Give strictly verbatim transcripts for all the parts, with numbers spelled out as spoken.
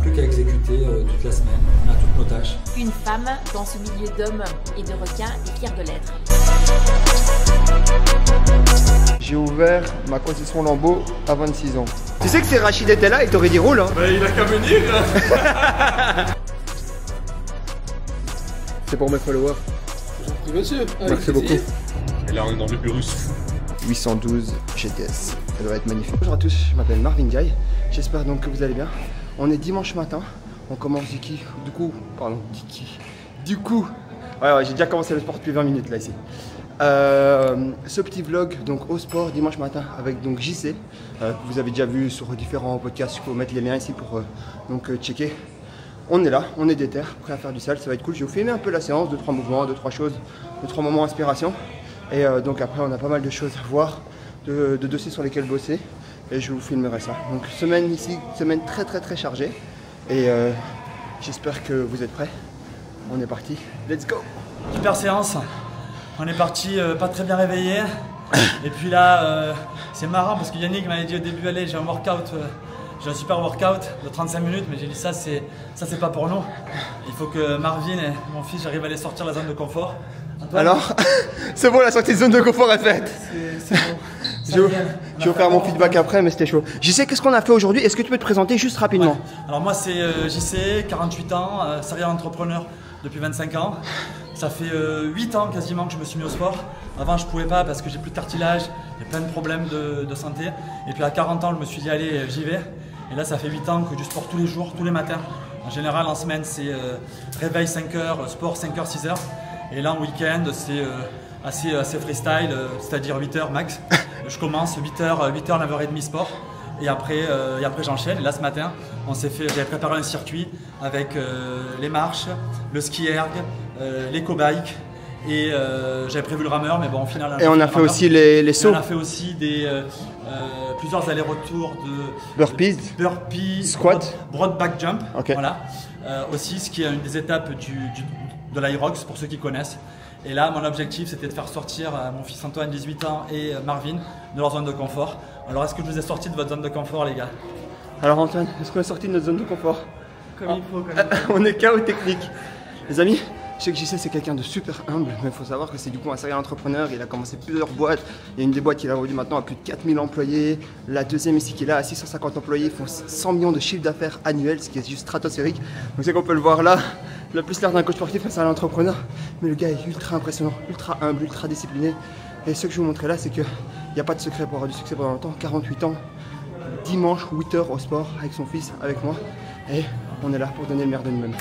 plus qu'à exécuter euh, toute la semaine. On a toutes nos tâches. Une femme dans ce milieu d'hommes et de requins est fière de l'être. J'ai ouvert ma concession Lambeau à vingt-six ans. Tu sais que si Rachid était là, il t'aurait dit roule hein. Bah il a qu'à venir. C'est pour mes followers. Gentil monsieur. Merci beaucoup. Et là on est dans le Urus. huit cent douze G T S, ça doit être magnifique. Bonjour à tous, je m'appelle Marvin Gaye. J'espère donc que vous allez bien. On est dimanche matin, on commence du qui Du coup, pardon, du qui Du coup, ouais, ouais j'ai déjà commencé le sport depuis vingt minutes là ici. Euh, ce petit vlog donc au sport dimanche matin avec donc J C euh, que vous avez déjà vu sur différents podcasts. Il faut mettre les liens ici pour euh, donc euh, checker. On est là, on est déter, prêt à faire du sale, ça va être cool. Je vais vous filmer un peu la séance, deux trois mouvements, deux trois choses, deux trois moments inspiration. Et euh, donc après on a pas mal de choses à voir, de, de dossiers sur lesquels bosser. Et je vous filmerai ça. Donc semaine ici, semaine très très très chargée. Et euh, j'espère que vous êtes prêts. On est parti, let's go. Super séance. On est parti euh, pas très bien réveillé. Et puis là, euh, c'est marrant parce que Yannick m'avait dit au début, allez, j'ai un workout, euh, j'ai un super workout de trente-cinq minutes, mais j'ai dit ça, c'est ça, c'est pas pour nous. Il faut que Marvin et mon fils, j'arrive à les sortir de la zone de confort. Antoine, alors, c'est bon, la sortie de zone de confort est faite. C'est bon. Je vais vous faire mon feedback après, mais c'était chaud. J C, qu'est-ce qu'on a fait aujourd'hui? Est-ce que tu peux te présenter juste rapidement? Ouais. Alors moi, c'est euh, J C, quarante-huit ans, euh, serial entrepreneur depuis vingt-cinq ans. Ça fait euh, huit ans quasiment que je me suis mis au sport. Avant je pouvais pas parce que j'ai plus de cartilage, il y a plein de problèmes de, de santé. Et puis à quarante ans je me suis dit allez j'y vais. Et là ça fait huit ans que du sport tous les jours, tous les matins. En général en semaine c'est euh, réveil cinq heures, sport cinq heures, six heures. Et là en week-end c'est euh, assez, assez freestyle, euh, c'est-à-dire huit heures max. Je commence huit heures, huit heures, neuf heures trente sport. Et après, euh, et après j'enchaîne. Et là ce matin, on s'est fait, j'ai préparé un circuit avec euh, les marches, le ski erg, euh, l'éco-bike et euh, j'avais prévu le rameur, mais bon au final. Et on a fait aussi les, les sauts. On a fait aussi des euh, euh, plusieurs allers-retours de burpees, de burpees, squat, broad, broad back jump. Okay. Voilà. Euh, aussi, ce qui est une des étapes du, du, de l'Irox pour ceux qui connaissent. Et là, mon objectif, c'était de faire sortir euh, mon fils Antoine, dix-huit ans, et euh, Marvin de leur zone de confort. Alors, est-ce que je vous ai sorti de votre zone de confort, les gars? Alors, Antoine, est-ce qu'on est sorti de notre zone de confort? Comme oh. il faut, comme il faut. On est K O technique. Les amis, je sais que J C c'est quelqu'un de super humble, mais il faut savoir que c'est du coup un serial entrepreneur. Il a commencé plusieurs boîtes. Il y a une des boîtes qu'il a vendues maintenant à plus de quatre mille employés. La deuxième ici qui est là à six cent cinquante employés, font cent millions de chiffre d'affaires annuel, ce qui est juste stratosphérique. Donc c'est qu'on peut le voir là. Il a plus l'air d'un coach sportif, un serial entrepreneur. Mais le gars est ultra impressionnant, ultra humble, ultra discipliné. Et ce que je vous montrer là, c'est qu'il n'y a pas de secret pour avoir du succès pendant longtemps. quarante-huit ans, dimanche, huit heures au sport avec son fils, avec moi. Et on est là pour donner le meilleur de nous-mêmes.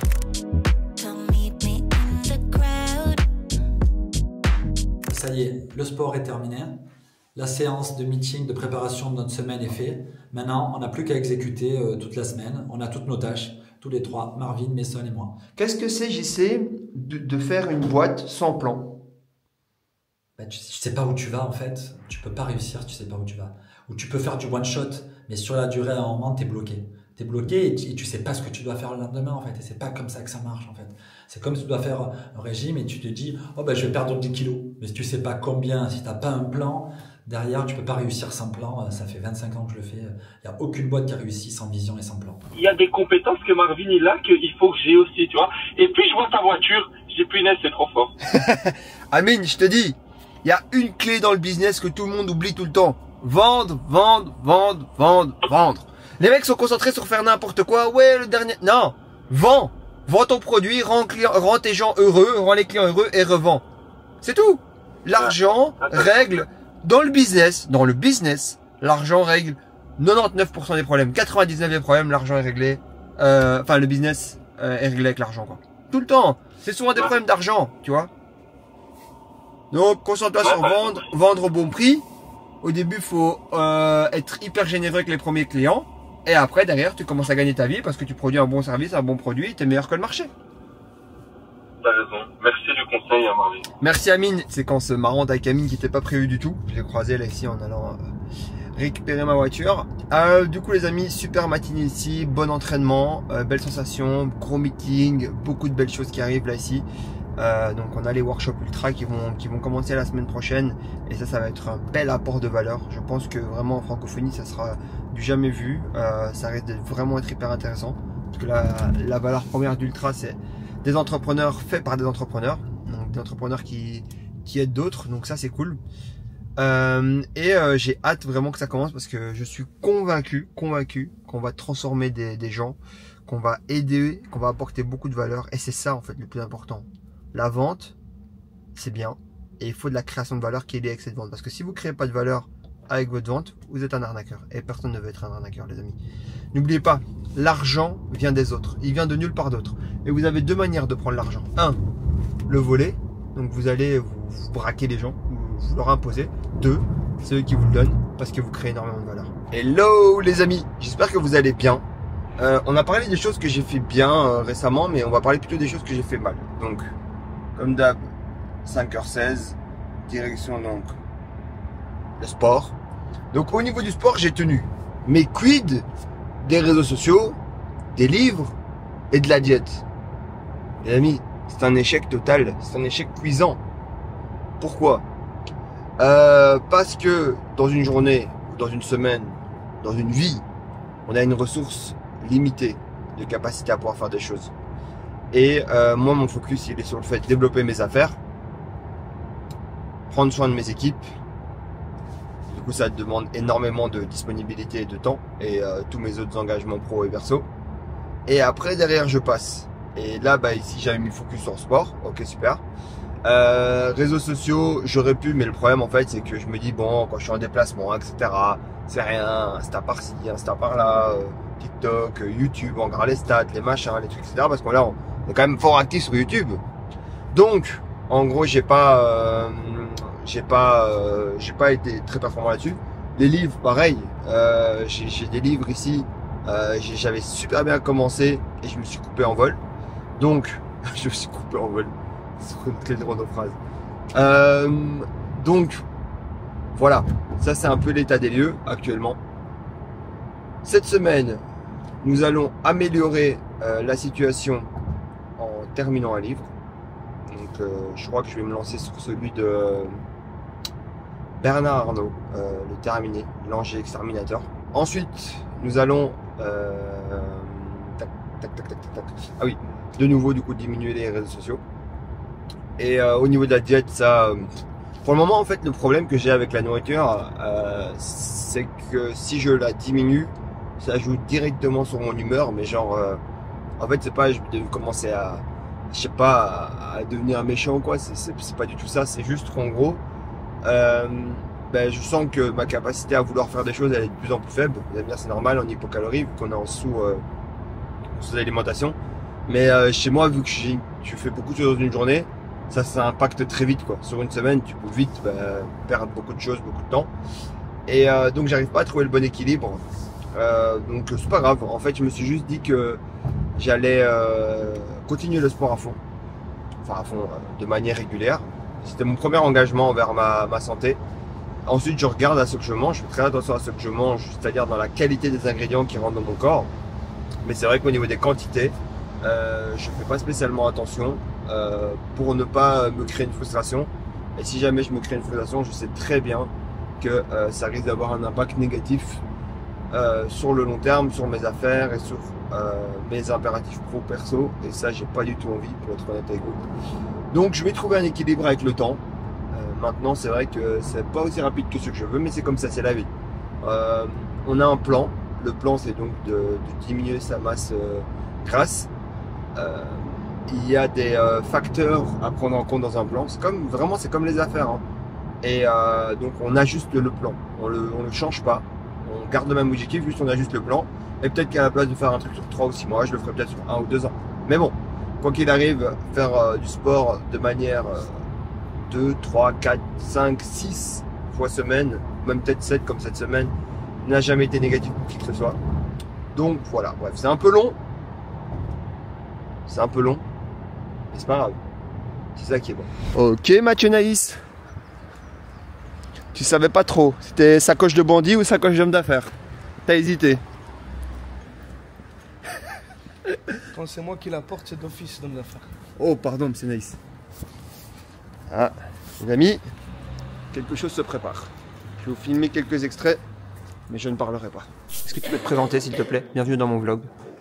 Ça y est, le sport est terminé. La séance de meeting, de préparation de notre semaine est faite. Maintenant, on n'a plus qu'à exécuter euh, toute la semaine. On a toutes nos tâches, tous les trois, Marvin, Mason et moi. Qu'est-ce que c'est, J C, de, de faire une boîte sans plan? Bah, tu ne sais pas où tu vas en fait. Tu peux pas réussir, tu sais pas où tu vas. Ou tu peux faire du one shot, mais sur la durée, à un moment, tu es bloqué. Tu es bloqué et tu, et tu sais pas ce que tu dois faire le lendemain en fait. Et c'est pas comme ça que ça marche en fait. C'est comme si tu dois faire un régime et tu te dis oh ben je vais perdre dix kilos. Mais si tu sais pas combien, si tu n'as pas un plan, derrière tu peux pas réussir sans plan. Ça fait vingt-cinq ans que je le fais. Il n'y a aucune boîte qui a réussi sans vision et sans plan. Il y a des compétences que Marvin il a qu'il faut que j'ai aussi, tu vois. Et puis je vois ta voiture, j'ai plus net, c'est trop fort. Amine, je te dis, il y a une clé dans le business que tout le monde oublie tout le temps. Vendre, vendre, vendre, vendre, vendre. Les mecs sont concentrés sur faire n'importe quoi. Ouais, le dernier... Non, vends. Vends ton produit, rends, client, rends tes gens heureux, rends les clients heureux et revends. C'est tout. L'argent règle, dans le business, dans le business, l'argent règle quatre-vingt-dix-neuf pour cent des problèmes. quatre-vingt-dix-neuf des problèmes, l'argent est réglé. Euh, enfin, le business euh, est réglé avec l'argent, quoi. Tout le temps. C'est souvent des problèmes d'argent, tu vois. Donc, concentre-toi sur vendre, vendre au bon prix. Au début, il faut euh, être hyper généreux avec les premiers clients. Et après, derrière, tu commences à gagner ta vie parce que tu produis un bon service, un bon produit, tu es meilleur que le marché. T'as raison. Merci du conseil, hein, Marvin. Merci Amine. Séquence marrante avec Amine qui n'était pas prévue du tout. Je l'ai croisé là ici en allant euh, récupérer ma voiture. Euh, du coup les amis, super matinée ici, bon entraînement, euh, belle sensation, gros meeting, beaucoup de belles choses qui arrivent là ici. Euh, donc on a les workshops ultra qui vont, qui vont commencer la semaine prochaine et ça, ça va être un bel apport de valeur. Je pense que vraiment en francophonie ça sera du jamais vu, euh, ça risque de vraiment être hyper intéressant. Parce que la, la valeur première d'Ultra, c'est des entrepreneurs faits par des entrepreneurs. Donc des entrepreneurs qui, qui aident d'autres. Donc ça, c'est cool. Euh, et euh, j'ai hâte vraiment que ça commence parce que je suis convaincu, convaincu qu'on va transformer des, des gens, qu'on va aider, qu'on va apporter beaucoup de valeur. Et c'est ça en fait le plus important. La vente, c'est bien. Et il faut de la création de valeur qui est liée avec cette vente. Parce que si vous ne créez pas de valeur avec votre vente, vous êtes un arnaqueur. Et personne ne veut être un arnaqueur, les amis. N'oubliez pas, l'argent vient des autres. Il vient de nulle part d'autre. Et vous avez deux manières de prendre l'argent. Un, le voler. Donc vous allez vous, vous braquer les gens, vous, vous leur imposer. Deux, c'est eux qui vous le donnent parce que vous créez énormément de valeur. Hello les amis, j'espère que vous allez bien. Euh, on a parlé des choses que j'ai fait bien euh, récemment, mais on va parler plutôt des choses que j'ai fait mal. Donc, comme d'hab, cinq heures seize, direction donc le sport. Donc au niveau du sport, j'ai tenu. Mais quid des réseaux sociaux, des livres et de la diète? Les amis, c'est un échec total, c'est un échec cuisant. Pourquoi? euh, Parce que dans une journée, dans une semaine, dans une vie, on a une ressource limitée de capacité à pouvoir faire des choses. Et euh, moi, mon focus, il est sur le fait de développer mes affaires, prendre soin de mes équipes. Du coup, ça demande énormément de disponibilité et de temps et euh, tous mes autres engagements pro et perso. Et après, derrière, je passe. Et là, bah, ici, j'avais mis le focus sur le sport. Ok, super. Euh, réseaux sociaux, j'aurais pu, mais le problème, en fait, c'est que je me dis, bon, quand je suis en déplacement, et cetera, c'est rien, Insta par-ci, Insta par-là, euh, TikTok, euh, YouTube, on regarde les stats, les machins, les trucs, et cetera. Parce que là, on est quand même fort actif sur YouTube. Donc, en gros, j'ai pas... Euh, j'ai pas euh, j'ai pas été très performant là-dessus. Les livres, pareil, euh, j'ai des livres ici, euh, j'avais super bien commencé et je me suis coupé en vol. Donc, je me suis coupé en vol. C'est une très drôle de phrase. Euh, donc, voilà, ça c'est un peu l'état des lieux actuellement. Cette semaine, nous allons améliorer euh, la situation en terminant un livre. Donc, euh, je crois que je vais me lancer sur celui de euh, Bernard Arnault, euh, le terminé, l'Ange exterminateur. Ensuite, nous allons euh, tac, tac, tac, tac, tac, tac. Ah oui, de nouveau du coup diminuer les réseaux sociaux. Et euh, au niveau de la diète, ça, euh, pour le moment en fait, le problème que j'ai avec la nourriture, euh, c'est que si je la diminue, ça joue directement sur mon humeur. Mais genre, euh, en fait, c'est pas, je vais commencer à, je sais pas, à, à devenir méchant ou quoi. C'est pas du tout ça. C'est juste qu'en gros. Euh, ben, je sens que ma capacité à vouloir faire des choses elle est de plus en plus faible. Vous allez me dire c'est normal en hypocalorie vu qu'on est en sous euh, sous alimentation. Mais euh, chez moi vu que je fais beaucoup de choses dans une journée, ça ça impacte très vite quoi. Sur une semaine tu peux vite ben, perdre beaucoup de choses, beaucoup de temps. Et euh, donc j'arrive pas à trouver le bon équilibre. Euh, donc c'est pas grave. En fait je me suis juste dit que j'allais euh, continuer le sport à fond, enfin à fond euh, de manière régulière. C'était mon premier engagement envers ma, ma santé. Ensuite, je regarde à ce que je mange. Je fais très attention à ce que je mange, c'est-à-dire dans la qualité des ingrédients qui rentrent dans mon corps. Mais c'est vrai qu'au niveau des quantités, euh, je ne fais pas spécialement attention euh, pour ne pas me créer une frustration. Et si jamais je me crée une frustration, je sais très bien que euh, ça risque d'avoir un impact négatif euh, sur le long terme, sur mes affaires et sur euh, mes impératifs pro-perso. Et ça, j'ai pas du tout envie, pour être honnête avec vous. Donc je vais trouver un équilibre avec le temps. Euh, maintenant c'est vrai que c'est pas aussi rapide que ce que je veux, mais c'est comme ça, c'est la vie. Euh, on a un plan. Le plan c'est donc de, de diminuer sa masse euh, grasse. Euh, il y a des euh, facteurs à prendre en compte dans un plan. C'est comme vraiment c'est comme les affaires. Hein. Et euh, donc on ajuste le plan. On le, on le change pas. On garde le même objectif, juste on ajuste le plan. Et peut-être qu'à la place de faire un truc sur trois ou six mois, je le ferai peut-être sur un ou deux ans. Mais bon. Quoi qu'il arrive, faire euh, du sport de manière euh, deux, trois, quatre, cinq, six fois semaine, même peut-être sept comme cette semaine, n'a jamais été négatif pour qui que ce soit. Donc voilà, bref, c'est un peu long. C'est un peu long. Mais c'est pas grave. C'est ça qui est bon. Ok Mathieu Naïs. Tu savais pas trop. C'était sacoche de bandit ou sacoche d'homme d'affaires? T'as hésité. Quand c'est moi qui la porte, c'est d'office d'homme d'affaires. Oh, pardon, c'est nice. Ah, les amis, quelque chose se prépare. Je vais vous filmer quelques extraits, mais je ne parlerai pas. Est-ce que tu peux te présenter, s'il te plaît? Bienvenue dans mon vlog.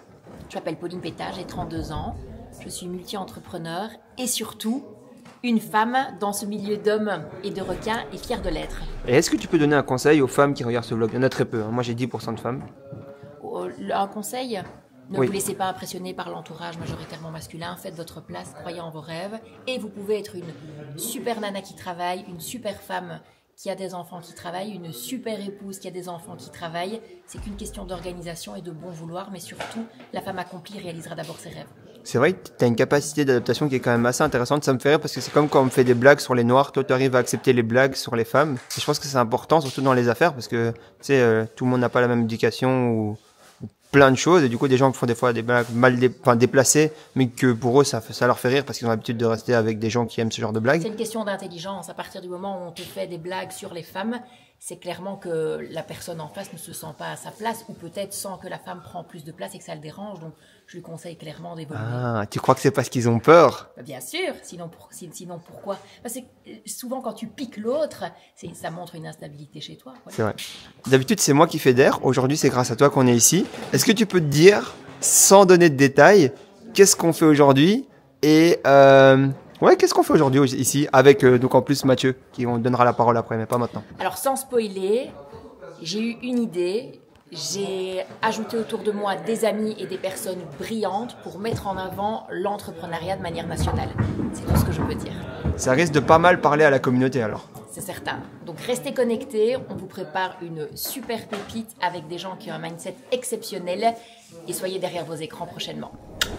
Je m'appelle Pauline Pétage, j'ai trente-deux ans. Je suis multi-entrepreneur et surtout une femme dans ce milieu d'hommes et de requins et fière de l'être. Et est-ce que tu peux donner un conseil aux femmes qui regardent ce vlog? Il y en a très peu, hein. Moi j'ai dix pour cent de femmes. Un conseil? Ne Oui. vous laissez pas impressionner par l'entourage majoritairement masculin, faites votre place, croyez en vos rêves et vous pouvez être une super nana qui travaille, une super femme qui a des enfants qui travaillent, une super épouse qui a des enfants qui travaillent. C'est qu'une question d'organisation et de bon vouloir, mais surtout, la femme accomplie réalisera d'abord ses rêves. C'est vrai que tu as une capacité d'adaptation qui est quand même assez intéressante. Ça me fait rire parce que c'est comme quand on me fait des blagues sur les noirs. Toi, tu arrives à accepter les blagues sur les femmes. Et je pense que c'est important, surtout dans les affaires, parce que tu sais, euh, tout le monde n'a pas la même éducation ou, ou plein de choses. Et du coup, des gens font des fois des blagues mal dé, enfin, déplacées, mais que pour eux, ça, ça leur fait rire parce qu'ils ont l'habitude de rester avec des gens qui aiment ce genre de blagues. C'est une question d'intelligence. À partir du moment où on te fait des blagues sur les femmes, c'est clairement que la personne en face ne se sent pas à sa place ou peut-être sent que la femme prend plus de place et que ça le dérange. Donc, je lui conseille clairement d'évoluer. Ah, tu crois que c'est parce qu'ils ont peur? Bien sûr, sinon, pour, sinon pourquoi? Parce que souvent quand tu piques l'autre, ça montre une instabilité chez toi. Voilà. C'est vrai. D'habitude, c'est moi qui fédère. Aujourd'hui, c'est grâce à toi qu'on est ici. Est-ce que tu peux te dire, sans donner de détails, qu'est-ce qu'on fait aujourd'hui? Et euh, ouais, qu'est-ce qu'on fait aujourd'hui ici avec euh, donc en plus Mathieu, qui on donnera la parole après, mais pas maintenant. Alors sans spoiler, j'ai eu une idée. J'ai ajouté autour de moi des amis et des personnes brillantes pour mettre en avant l'entrepreneuriat de manière nationale. C'est tout ce que je peux dire. Ça risque de pas mal parler à la communauté alors. C'est certain. Donc restez connectés, on vous prépare une super pépite avec des gens qui ont un mindset exceptionnel et soyez derrière vos écrans prochainement.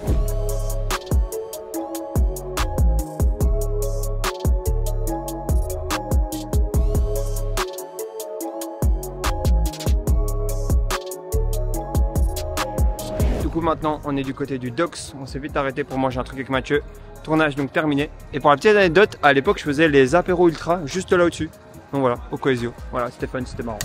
Du coup maintenant on est du côté du Docks, on s'est vite arrêté pour manger un truc avec Mathieu. Tournage donc terminé. Et pour la petite anecdote, à l'époque je faisais les apéros ultra juste là au-dessus. Donc voilà, au Coesio. Voilà, c'était fun, c'était marrant.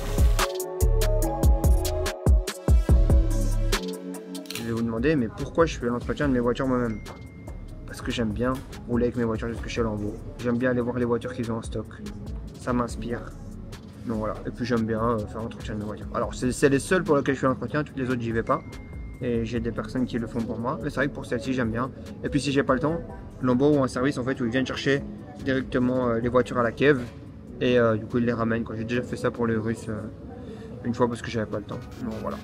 Je vais vous demander, mais pourquoi je fais l'entretien de mes voitures moi-même? Parce que j'aime bien rouler avec mes voitures jusque chez Lambeau. J'aime bien aller voir les voitures qu'ils ont en stock. Ça m'inspire. Donc voilà, et puis j'aime bien euh, faire l'entretien de mes voitures. Alors c'est les seuls pour lesquels je fais l'entretien, toutes les autres j'y vais pas. Et j'ai des personnes qui le font pour moi, mais c'est vrai que pour celle-ci j'aime bien. Et puis si j'ai pas le temps, Lambeau ou un service en fait où ils viennent chercher directement euh, les voitures à la cave et euh, du coup ils les ramènent. J'ai déjà fait ça pour les Russes euh, une fois parce que j'avais pas le temps. Donc voilà.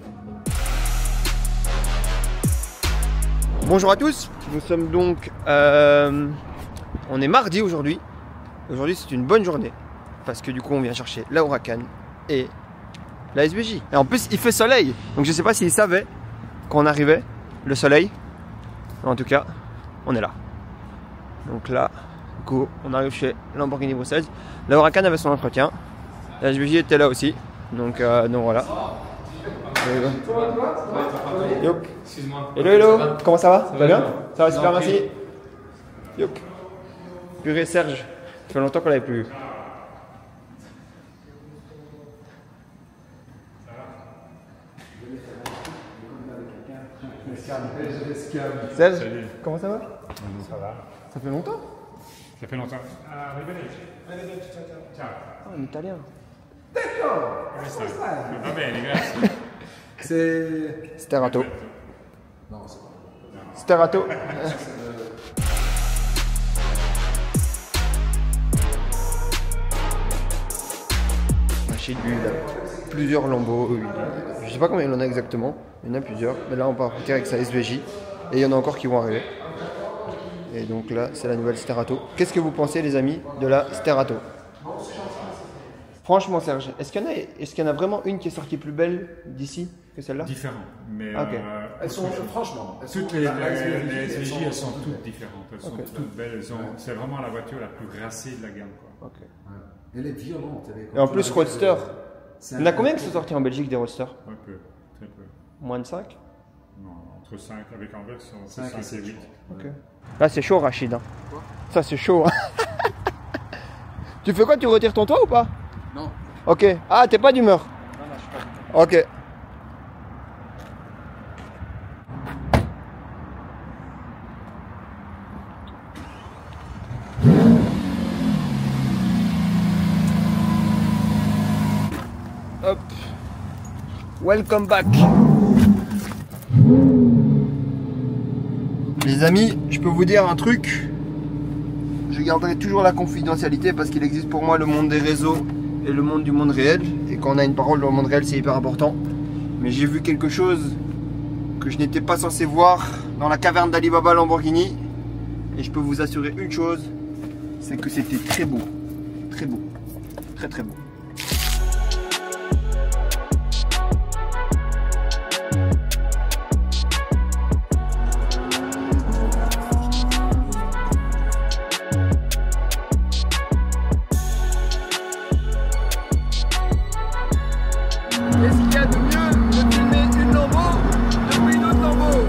Bonjour à tous, nous sommes donc, euh, on est mardi aujourd'hui. Aujourd'hui c'est une bonne journée parce que du coup on vient chercher la Huracan et la S V J. Et en plus il fait soleil, donc je sais pas s'ils savaient qu'on arrivait, le soleil. En tout cas, on est là. Donc là, du coup, on arrive chez Lamborghini Bruxelles. La Huracan avait son entretien. La S V J était là aussi. Donc, euh, donc voilà. Yop. Hello, hello. Comment ça va? Ça va bien? Ça va super, merci. Yop. Purée Serge. Ça fait longtemps qu'on l'avait plus vu. Serge, salut. Comment ça va? Ça va. Ça fait longtemps? Ça fait longtemps. Ah, arrivederci. Ciao. Ah, un italien. Come stai? Va bene, grazie. C'est... Sterato. Non, c'est pas... Sterato. Machine, lui, il a plusieurs lambeaux. Je sais pas combien il en a exactement. Il y en a plusieurs. Mais là, on part partir avec sa S V J. Et il y en a encore qui vont arriver. Et donc là, c'est la nouvelle Sterato. Qu'est-ce que vous pensez, les amis, de la Sterato? Franchement, Serge, est-ce qu'il y en a, est-ce qu'il y en a vraiment une qui est sortie plus belle d'ici que celle-là? Différent. Mais Ok. euh, Elles sont, franchement, elles toutes sont- les, la- la les- S V J, les elles S V J, sont- elles sont toutes différentes. Elles sont Ok. toutes belles. Elles ont- C'est vraiment la voiture la plus grassée de la gamme, quoi. Ok. Ouais. Elle est violente. elle est- Et en quand plus, on arrive, Roadster. euh, c'est Il y en a un- combien qui sont sortis en Belgique des Roadsters? Un peu, très peu. Moins de cinq? Non, entre cinq avec Anvers, c'est Cinq cinq et sept, et huit. Ok. Là, c'est chaud, Rachid. Hein. Ça, c'est chaud. Hein. Tu fais quoi? Tu retires ton toit ou pas? Non. Ok. Ah, t'es pas d'humeur? Non, non, je suis pas. Ok. Hop. Welcome back. Les amis, je peux vous dire un truc. Je garderai toujours la confidentialité parce qu'il existe pour moi le monde des réseaux et le monde du monde réel. Et quand on a une parole dans le monde réel, c'est hyper important. Mais j'ai vu quelque chose que je n'étais pas censé voir dans la caverne d'Alibaba Lamborghini. Et je peux vous assurer une chose, c'est que c'était très beau. Très beau. Très très beau. Qu'est-ce qu'il y a de mieux de filmer une Lambo depuis une autre Lambo?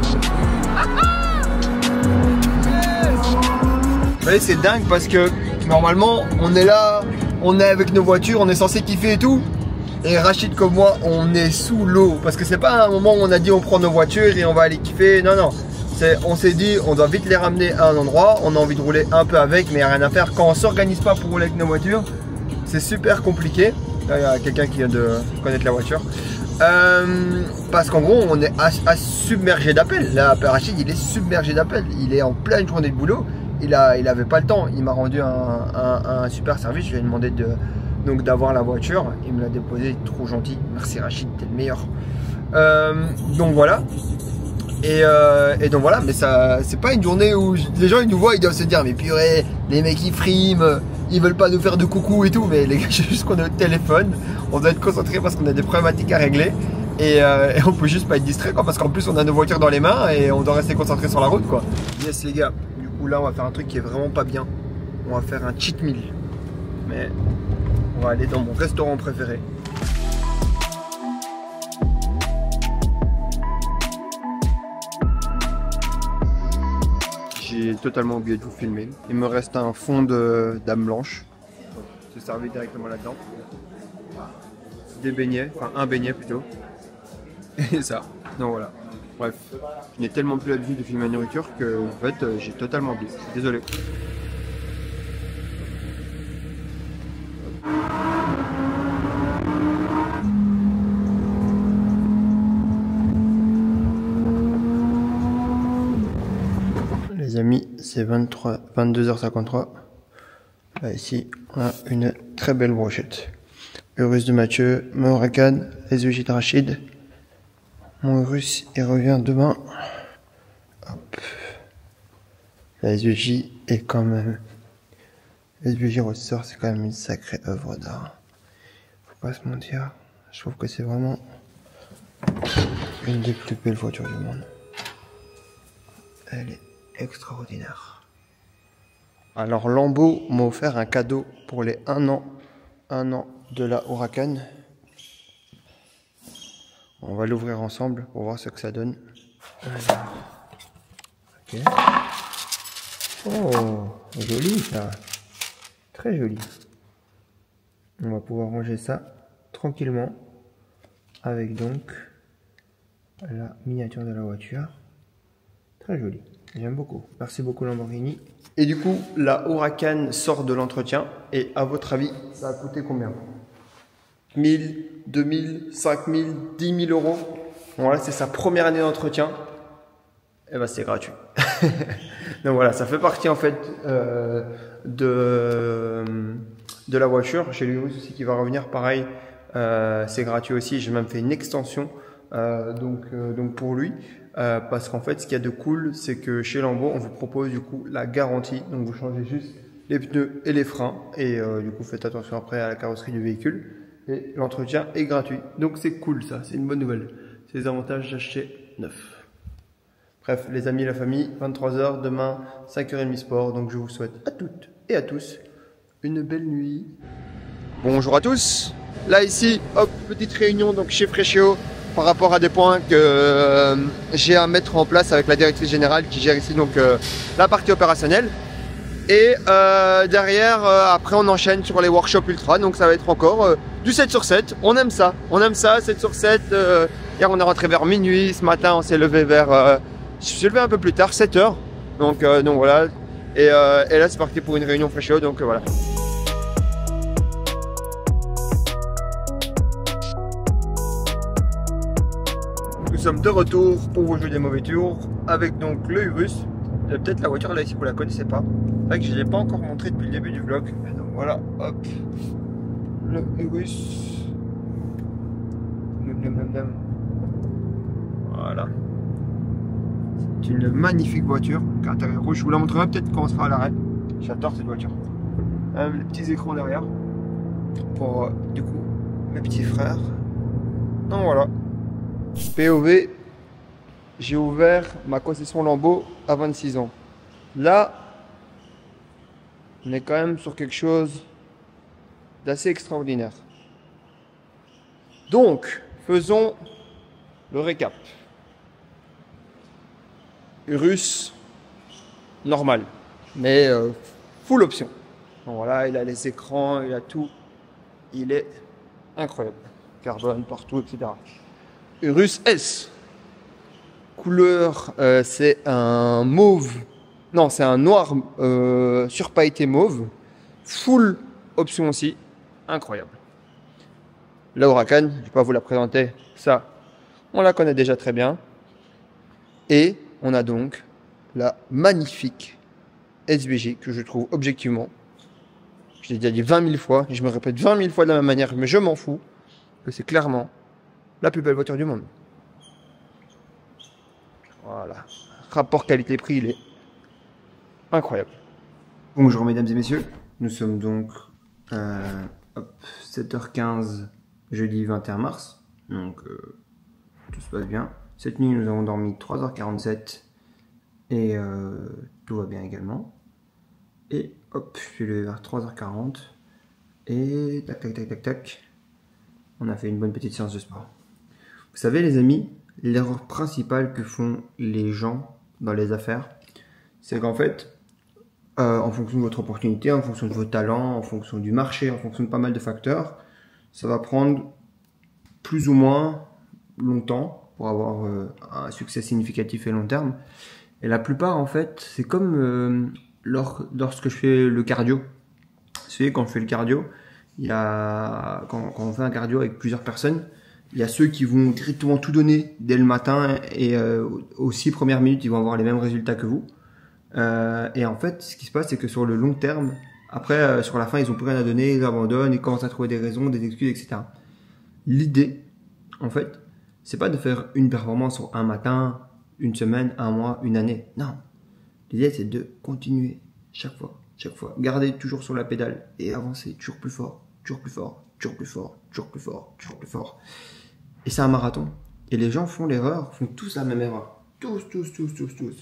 Vous voyez, c'est dingue parce que normalement on est là, on est avec nos voitures, on est censé kiffer et tout. Et Rachid comme moi, on est sous l'eau. Parce que c'est pas un moment où on a dit on prend nos voitures et on va aller kiffer. Non, non. On s'est dit on doit vite les ramener à un endroit. On a envie de rouler un peu avec, mais il n'y a rien à faire. Quand on s'organise pas pour rouler avec nos voitures, c'est super compliqué. Là, il y a quelqu'un qui vient de connaître la voiture. Euh, parce qu'en gros, on est à, à submergé d'appels. Là, Rachid, il est submergé d'appels. Il est en pleine journée de boulot. Il a, il avait pas le temps. Il m'a rendu un, un, un super service. Je lui ai demandé de, donc d'avoir la voiture. Il me l'a déposé. Trop gentil. Merci Rachid, t'es le meilleur. Euh, donc voilà. Et, euh, et donc voilà. Mais ça, c'est pas une journée où les gens ils nous voient, ils doivent se dire mais purée, les mecs ils friment. Ils veulent pas nous faire de coucou et tout, mais les gars, c'est juste qu'on est au téléphone, on doit être concentré parce qu'on a des problématiques à régler et, euh, et on peut juste pas être distrait quoi, parce qu'en plus on a nos voitures dans les mains et on doit rester concentré sur la route quoi. Yes les gars, du coup là on va faire un truc qui est vraiment pas bien, on va faire un cheat meal, mais on va aller dans mon restaurant préféré. J'ai totalement oublié de vous filmer. Il me reste un fond de dame blanche. C'est servi directement là-dedans. Des beignets, enfin un beignet plutôt. Et ça. Donc voilà. Bref, je n'ai tellement plus l'habitude de filmer la nourriture que en fait j'ai totalement oublié. Désolé. Les amis, c'est vingt-deux heures cinquante-trois. Là, ici, on a une très belle brochette. Urus de Mathieu, Maurakan, les Ugis de Rachid. Mon Urus, il revient demain. Hop. Les Ugis est quand même. Les Ugis ressort, c'est quand même une sacrée œuvre d'art. Faut pas se mentir. Je trouve que c'est vraiment une des plus belles voitures du monde. Elle est extraordinaire. Alors Lambo m'a offert un cadeau pour les un an, un an de la Huracan. On va l'ouvrir ensemble pour voir ce que ça donne. Alors. Ok. Oh, joli ça. Très joli. On va pouvoir ranger ça tranquillement avec donc la miniature de la voiture. Très joli. J'aime beaucoup. Merci beaucoup Lamborghini. Et du coup, la Huracan sort de l'entretien. Et à votre avis, ça a coûté combien? mille, deux mille, cinq mille, dix mille euros. Voilà, c'est sa première année d'entretien. Et ben c'est gratuit. Donc voilà, ça fait partie en fait euh, de, de la voiture. J'ai l'Urus aussi qui va revenir. Pareil, euh, c'est gratuit aussi. J'ai même fait une extension euh, donc, euh, donc pour lui. Euh, parce qu'en fait, ce qu'il y a de cool, c'est que chez Lambo, on vous propose du coup la garantie. Donc vous changez juste les pneus et les freins. Et euh, du coup, faites attention après à la carrosserie du véhicule. Et l'entretien est gratuit. Donc c'est cool ça, c'est une bonne nouvelle. C'est les avantages d'acheter neuf. Bref, les amis, la famille, vingt-trois heures, demain, cinq heures trente sport. Donc je vous souhaite à toutes et à tous une belle nuit. Bonjour à tous. Là ici, hop, petite réunion donc chez Freshio. Par rapport à des points que euh, j'ai à mettre en place avec la directrice générale qui gère ici donc euh, la partie opérationnelle. Et euh, derrière, euh, après on enchaîne sur les workshops ultra, donc ça va être encore euh, du sept sur sept. On aime ça, on aime ça, sept sur sept. Euh, hier on est rentré vers minuit, ce matin on s'est levé vers, euh, je suis levé un peu plus tard, sept heures. Donc, euh, donc voilà, et, euh, et là c'est parti pour une réunion Freshio, donc euh, voilà. sommes de retour pour vous jouer des mauvais tours avec donc le Urus. Peut-être la voiture là ici vous la connaissez pas. C'est vrai que je ne l'ai pas encore montré depuis le début du vlog. Donc voilà, hop, le Urus. Voilà. C'est une magnifique voiture. Intérieur rouge. Je vous la montrerai peut-être quand on sera à l'arrêt. J'adore cette voiture. Euh, les petits écrans derrière pour euh, du coup mes petits frères. Donc voilà. P O V. J'ai ouvert ma concession Lambeau à vingt-six ans. Là, on est quand même sur quelque chose d'assez extraordinaire. Donc, faisons le récap. Urus, normal, mais euh, full option. Donc voilà, il a les écrans, il a tout. Il est incroyable. Carbone partout, et cetera. Urus S. Couleur, euh, c'est un mauve. Non, c'est un noir euh, surpailleté mauve. Full option aussi. Incroyable. La Huracan, je ne vais pas vous la présenter. Ça, on la connaît déjà très bien. Et on a donc la magnifique S V J que je trouve objectivement, je l'ai déjà dit vingt mille fois, et je me répète vingt mille fois de la même manière, mais je m'en fous, que c'est clairement la plus belle voiture du monde. Voilà. Rapport qualité-prix, il est incroyable. Bonjour mesdames et messieurs, nous sommes donc euh, hop, sept heures quinze, jeudi vingt et un mars, donc euh, tout se passe bien. Cette nuit nous avons dormi trois heures quarante-sept et euh, tout va bien également. Et hop, je suis levé vers trois heures quarante et tac tac tac tac tac, on a fait une bonne petite séance de sport. Vous savez les amis, l'erreur principale que font les gens dans les affaires, c'est qu'en fait, euh, en fonction de votre opportunité, en fonction de vos talents, en fonction du marché, en fonction de pas mal de facteurs, ça va prendre plus ou moins longtemps pour avoir euh, un succès significatif et long terme. Et la plupart, en fait, c'est comme euh, lors, lorsque je fais le cardio. Vous savez, quand je fais le cardio, il y a, quand, quand on fait un cardio avec plusieurs personnes, il y a ceux qui vont directement tout donner dès le matin et euh, aux six premières minutes, ils vont avoir les mêmes résultats que vous. Euh, et en fait, ce qui se passe, c'est que sur le long terme, après, euh, sur la fin, ils n'ont plus rien à donner, ils abandonnent, ils commencent à trouver des raisons, des excuses, et cetera. L'idée, en fait, c'est pas de faire une performance sur un matin, une semaine, un mois, une année. Non. L'idée, c'est de continuer chaque fois, chaque fois. Garder toujours sur la pédale et avancer toujours plus fort, toujours plus fort, toujours plus fort, toujours plus fort, toujours plus fort. Et c'est un marathon. Et les gens font l'erreur, font tous la même erreur. Tous, tous, tous, tous, tous.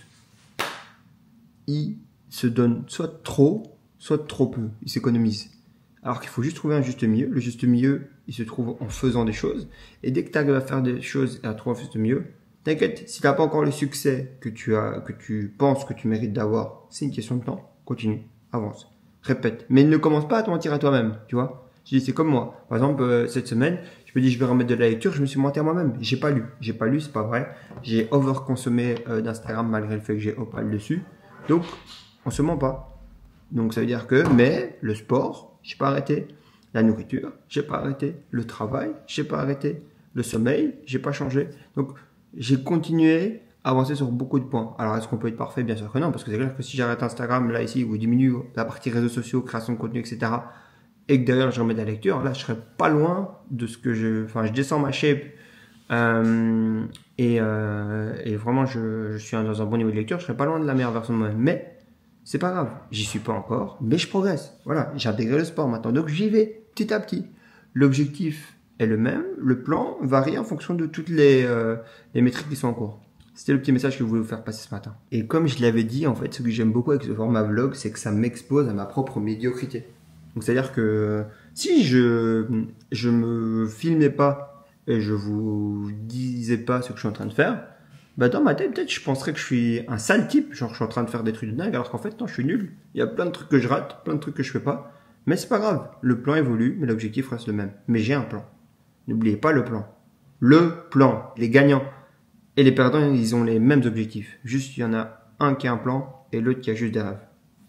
Ils se donnent soit trop, soit trop peu. Ils s'économisent. Alors qu'il faut juste trouver un juste milieu. Le juste milieu, il se trouve en faisant des choses. Et dès que tu arrives à faire des choses et à trouver un juste milieu, t'inquiète, si tu n'as pas encore le succès que tu as, que tu penses que tu mérites d'avoir, c'est une question de temps. Continue, avance, répète. Mais ne commence pas à te mentir à toi-même, tu vois. Je dis, c'est comme moi. Par exemple, euh, cette semaine, je me dis, je vais remettre de la lecture, je me suis menti à moi-même. J'ai pas lu. J'ai pas lu, c'est pas vrai. J'ai overconsommé euh, d'Instagram malgré le fait que j'ai Opal dessus. Donc, on se ment pas. Donc, ça veut dire que, mais, le sport, j'ai pas arrêté. La nourriture, j'ai pas arrêté. Le travail, j'ai pas arrêté. Le sommeil, j'ai pas changé. Donc, j'ai continué à avancer sur beaucoup de points. Alors, est-ce qu'on peut être parfait? Bien sûr que non, parce que c'est clair que si j'arrête Instagram, là, ici, ou diminue la partie réseaux sociaux, création de contenu, et cetera, et que derrière je remets de la lecture, là je serais pas loin de ce que je, enfin je descends ma shape euh, et, euh, et vraiment je, je suis dans un bon niveau de lecture, je serais pas loin de la meilleure version de moi-même, mais c'est pas grave, j'y suis pas encore, mais je progresse. Voilà, j'ai intégré le sport maintenant, donc j'y vais petit à petit. L'objectif est le même, le plan varie en fonction de toutes les, euh, les métriques qui sont en cours. C'était le petit message que je voulais vous faire passer ce matin. Et comme je l'avais dit, en fait, ce que j'aime beaucoup avec ce format vlog, c'est que ça m'expose à ma propre médiocrité. Donc c'est-à-dire que si je je me filmais pas et je vous disais pas ce que je suis en train de faire, bah dans ma tête peut-être je penserais que je suis un sale type, genre je suis en train de faire des trucs de dingue, alors qu'en fait non, je suis nul. Il y a plein de trucs que je rate, plein de trucs que je fais pas, mais c'est pas grave. Le plan évolue, mais l'objectif reste le même. Mais j'ai un plan. N'oubliez pas le plan. Le plan. Les gagnants et les perdants, ils ont les mêmes objectifs. Juste il y en a un qui a un plan et l'autre qui a juste des rêves.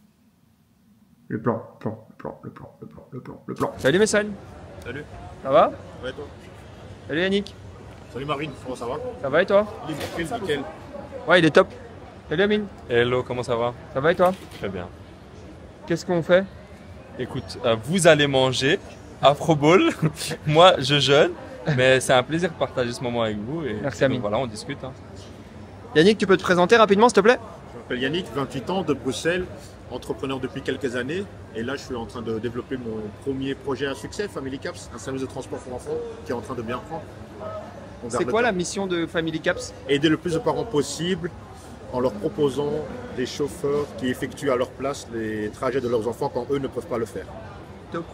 Le plan, plan, le plan, le plan, le plan, le plan, le plan. Salut Messane. Salut. Ça va? Ouais, toi. Salut Yannick. Salut Marine, comment ça va? Ça va et toi? Il est nickel, nickel. Ouais, il est top. Salut Amine. Hello, comment ça va? Ça va et toi? Très bien. Qu'est-ce qu'on fait? Écoute, euh, vous allez manger Afro Ball. Moi, je jeûne, mais c'est un plaisir de partager ce moment avec vous. Et, Merci et Amine. donc, voilà, on discute. Hein. Yannick, tu peux te présenter rapidement s'il te plaît? Je m'appelle Yannick, vingt-huit ans, de Bruxelles, entrepreneur depuis quelques années. Et là, je suis en train de développer mon premier projet à succès, Family Caps, un service de transport pour enfants qui est en train de bien prendre. On C'est garde quoi le la temps. mission de Family Caps? Aider le plus de parents possible en leur proposant des chauffeurs qui effectuent à leur place les trajets de leurs enfants quand eux ne peuvent pas le faire. Top.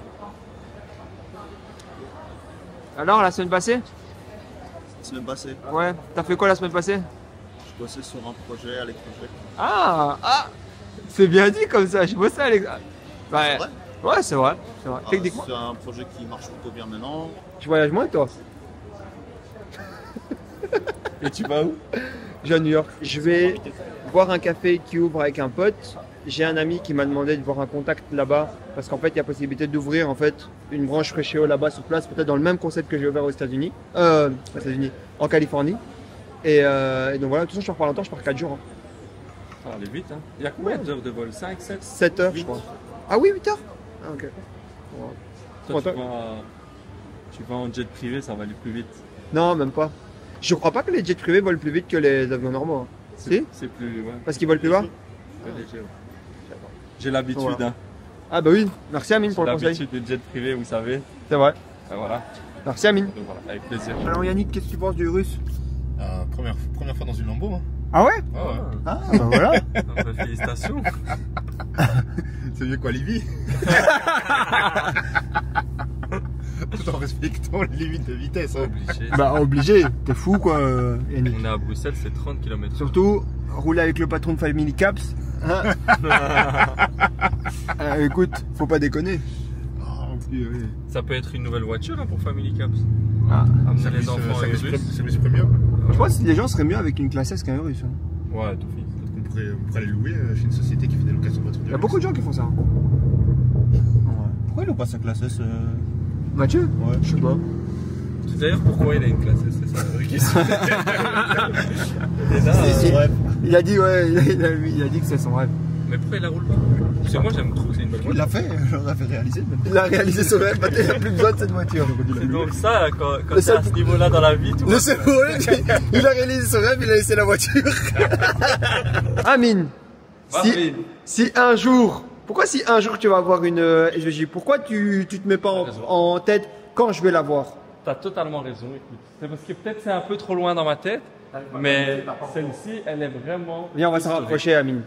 Alors, la semaine passée? La semaine passée, Ouais. T'as fait quoi la semaine passée? je bossais sur un projet à l'étranger. Ah, ah, c'est bien dit comme ça, je bossais avec ça. Ouais, C'est vrai ouais, c'est vrai, c'est vrai. Ah, Techniquement, c'est un projet qui marche plutôt bien maintenant. tu voyages moins que toi. Et tu vas où? Je vais à New York. Je vais boire un café qui ouvre avec un pote. J'ai un ami qui m'a demandé de voir un contact là-bas parce qu'en fait, il y a possibilité d'ouvrir en fait une branche Freshio là-bas sur place, peut-être dans le même concept que j'ai ouvert aux États-Unis, euh, aux États-Unis, en Californie. Et, euh, et donc voilà, de toute façon, je pars pas longtemps, je pars quatre jours. Hein. Ça va aller vite. Hein. Il y a combien d'heures de vol? cinq, sept? sept heures, je crois. Ah oui, huit heures. Ah ok. Toi, Toi, tu, vas, tu vas en jet privé, ça va aller plus vite. Non, même pas. Je crois pas que les jets privés volent plus vite que les avions normaux. Hein. Si? C'est plus. Ouais. Parce qu'ils volent plus bas? Plus léger, ouais. J'ai l'habitude. Voilà. Hein. Ah bah oui, merci Amine pour J'ai le conseil. l'habitude des jet privés, vous savez. C'est vrai. Ben voilà. Merci Amine. Donc voilà, avec plaisir. Alors Yannick, qu'est-ce que tu penses du russe? Euh, première, première fois dans une Lambo. Hein. Ah ouais? Ah ouais. Ah bah voilà. Ah bah, félicitations. C'est mieux quoi, Libye? Tout en respectant les limites de vitesse. Hein. Obligé. Bah obligé, t'es fou quoi Yannick. On est à Bruxelles, c'est trente kilomètres. Surtout, rouler avec le patron de Family Caps. Hein. euh, écoute, faut pas déconner. Oh, oui, oui. Ça peut être une nouvelle voiture hein, pour Family Caps. Ah. Amener Service, les enfants euh, et service, les Russes. pré- service premium. Je pense que les gens seraient mieux avec une classe S qu'un russe. Hein. Ouais, tout fait. On pourrait, on pourrait les louer euh, chez une société qui fait des locations de voitures. Il y a beaucoup de gens qui font ça. Hein. Pourquoi il n'a pas sa classe S euh... Mathieu? Ouais, Je sais pas. C'est d'ailleurs pourquoi il a une classe S, c'est ça la vraie question. Et là, C'est- c'est- euh, Il a dit ouais, il a, il a- il a dit que c'est son rêve. Mais pourquoi il la roule pas? Parce que moi j'aime trop, c'est une belle Il voiture. l'a fait, on l'a fait réaliser. Même. Il a réalisé son rêve, maintenant il a plus besoin de cette voiture. C'est donc ça, quand, quand Le t'es à seul- ce niveau-là dans la vie, tout Le va seul bien. problème, il a réalisé son rêve, il a laissé la voiture. Amine, si, Amine. si un jour, pourquoi si un jour tu vas avoir une euh, S V J, pourquoi tu, tu te mets pas en, T'as raison. en tête quand je vais l'avoir? T'as totalement raison, écoute. C'est parce que peut-être c'est un peu trop loin dans ma tête, mais celle-ci, elle est vraiment... Viens, on va s'en rapprocher, Amine.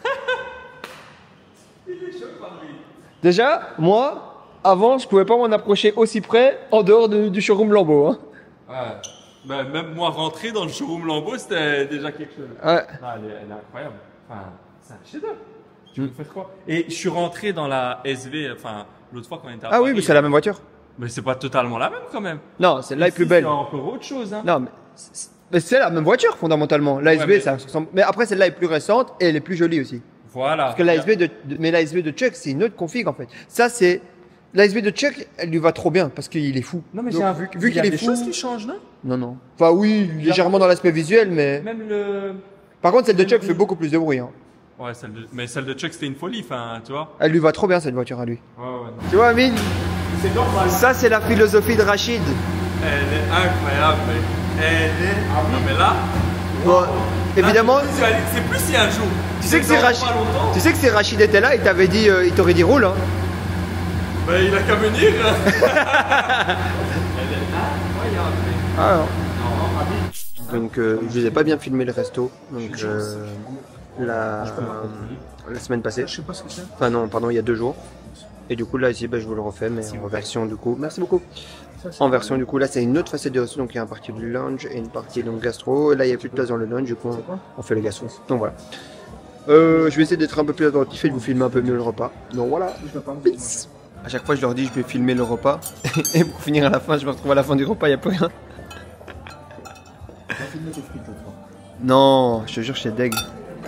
Déjà, moi, avant, je pouvais pas m'en approcher aussi près en dehors de- du showroom Lambo. Hein. Ouais. Ben, même moi rentrer dans le showroom Lambo, c'était déjà quelque chose. Ouais. Ah, elle, est, elle est incroyable. Enfin, c'est un chef-d'œuvre. Tu veux faire quoi? Et je suis rentré dans la S V, enfin, l'autre fois quand on était à Ah oui, Paris. mais c'est la même voiture. Mais c'est pas totalement la même quand même. Non, celle-là est Ici, plus belle. C'est encore autre chose. Hein. Non, mais c'est- mais c'est la même voiture fondamentalement. La S V, Ouais, mais- ça ressemble. Mais après, celle-là est plus récente et elle est plus jolie aussi. Voilà. Parce que la S V de, de- mais la S V de Chuck, c'est une autre config en fait. Ça, c'est la S V de Chuck, elle lui va trop bien parce qu'il est fou. Non, mais Donc, j'ai un vu, il vu y a qu'il est des fou. choses qui changent, non? Non, non. Enfin, oui, légèrement dans l'aspect visuel, mais. Même le. Par contre, celle de Chuck fait beaucoup plus de bruit. Hein. Ouais, celle de... mais celle de Chuck, c'était une folie, enfin, tu vois. Elle lui va trop bien cette voiture à lui. Ouais, ouais, non. Tu vois, Amine? Ça, c'est la philosophie de Rachid. Elle est incroyable, mec. Elle est. Non, mais là. Bon, évidemment, Là, tu vas aller- c'est plus si un jour. tu sais que C'est si dans Rachid, pas longtemps. tu sais que si Rachid était là, il t'avait dit, euh, il t'aurait dit roule. Hein. Ben, il a qu'à venir. Elle est incroyable, mec. Ah, non. Donc, euh, je vous ai pas bien filmé le resto. Donc, euh, la, la semaine passée. Je sais pas ce que c'est. Enfin, non, pardon, il y a deux jours. Et du coup, là, ici, bah, je vous le refais, mais en version du coup. Merci beaucoup. En version du coup, là, c'est une autre facette du resto. Donc, il y a une partie de lounge et une partie donc gastro. Et là, il n'y a plus de place dans le lounge. Du coup, on, on fait le gastro. Donc, voilà. Euh, je vais essayer d'être un peu plus attentif et de vous filmer un peu mieux le repas. Donc, voilà. Peace. À chaque fois, je leur dis, je vais filmer le repas. Et pour finir à la fin, je me retrouve à la fin du repas, il n'y a plus rien. Non, je te jure, c'est deg.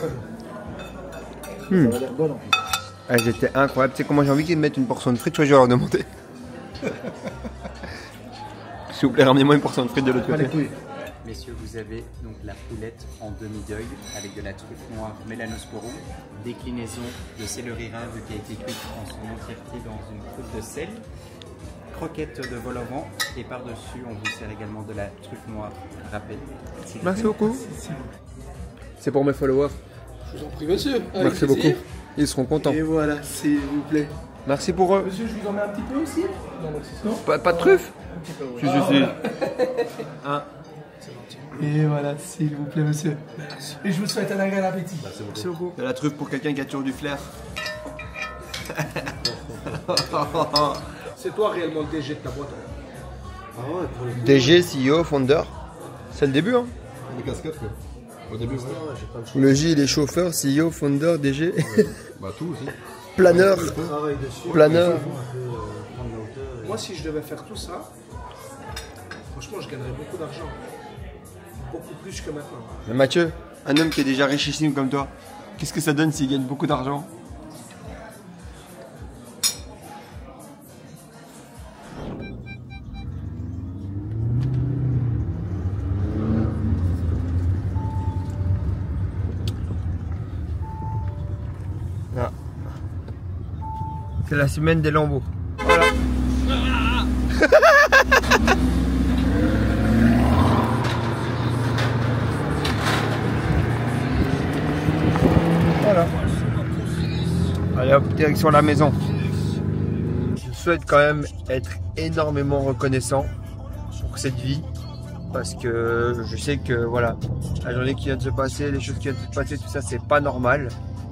Hmm. Elles étaient incroyables. Tu sais comment j'ai envie qu'ils me mettent une portion de frites? Tu vois, je vais leur demander. S'il vous plaît, ramenez-moi une portion de frites de l'autre côté. Messieurs, vous avez donc la poulette en demi-deuil avec de la truffe noire Melanosporum, déclinaison de céleri rave qui a été cuite en son entièreté dans une croûte de sel, croquettes de vol au vent et par-dessus on vous sert également de la truffe noire râpée. Merci beaucoup. C'est pour mes followers. Je vous en prie, monsieur. Avec Merci plaisir. beaucoup. Ils seront contents. Et voilà, s'il vous plaît. Merci pour eux. Monsieur, je vous en mets un petit peu aussi. Non, merci. Non. Pas, pas de truffe? Un petit peu, oui. Si, Ah, si, si. voilà. Un. Et voilà, s'il vous plaît, monsieur. Et je vous souhaite un agréable appétit. Merci beaucoup. De la truffe pour quelqu'un qui a toujours du flair. C'est toi réellement le D G de ta boîte. Ah ouais, pour les D G, C E O, founder. C'est le début, hein. Les casquettes, quoi. Au début, ouais. Le J, il est chauffeur, C E O, founder, D G. Bah, tout aussi. Planeur. Planeur. Moi, si je devais faire tout ça, franchement, je gagnerais beaucoup d'argent. Beaucoup plus que maintenant. Mais Mathieu, un homme qui est déjà richissime comme toi, qu'est-ce que ça donne s'il gagne beaucoup d'argent? Ah. C'est la semaine des lambeaux. Voilà. Voilà. Allez hop, direction la maison. Je souhaite quand même être énormément reconnaissant pour cette vie. Parce que je sais que voilà, la journée qui vient de se passer, les choses qui viennent de se passer, tout ça, c'est pas normal.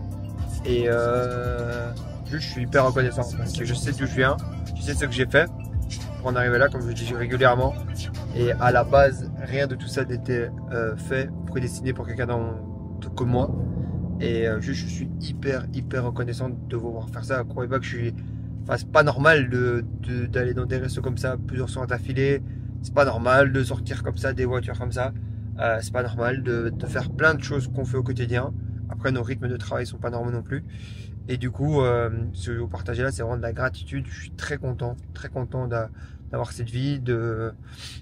Et euh, juste, je suis hyper reconnaissant parce que je sais d'où je viens, je sais ce que j'ai fait pour en arriver là, comme je le dis régulièrement. Et à la base, rien de tout ça n'était euh, fait, prédestiné pour quelqu'un comme moi. Et euh, juste, je suis hyper, hyper reconnaissant de vous voir faire ça. Croyez pas que je suis. Enfin, c'est pas normal de, de, d'aller dans des restos comme ça plusieurs soirs d'affilée. C'est pas normal de sortir comme ça, des voitures comme ça. Euh, c'est pas normal de, de faire plein de choses qu'on fait au quotidien. Après, nos rythmes de travail sont pas normaux non plus. Et du coup, euh, ce que je vais vous partager là, c'est vraiment de la gratitude. Je suis très content, très content d'avoir cette vie, de